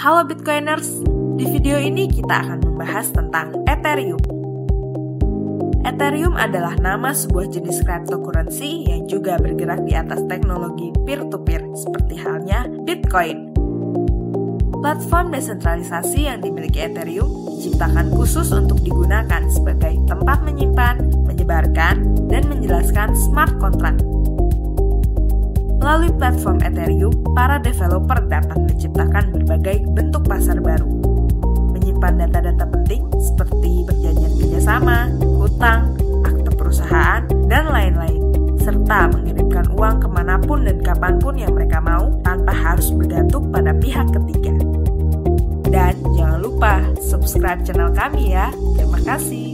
Halo Bitcoiners, di video ini kita akan membahas tentang Ethereum. Ethereum adalah nama sebuah jenis cryptocurrency yang juga bergerak di atas teknologi peer-to-peer seperti halnya Bitcoin. Platform desentralisasi yang dimiliki Ethereum diciptakan khusus untuk digunakan sebagai tempat menyimpan, menyebarkan, dan menjelaskan smart contract. Melalui platform Ethereum, para developer dapat menciptakan berbagai bentuk pasar baru, menyimpan data-data penting seperti perjanjian kerjasama, hutang, akte perusahaan, dan lain-lain, serta mengirimkan uang kemanapun dan kapanpun yang mereka mau tanpa harus bergantung pada pihak ketiga. Dan jangan lupa subscribe channel kami ya. Terima kasih.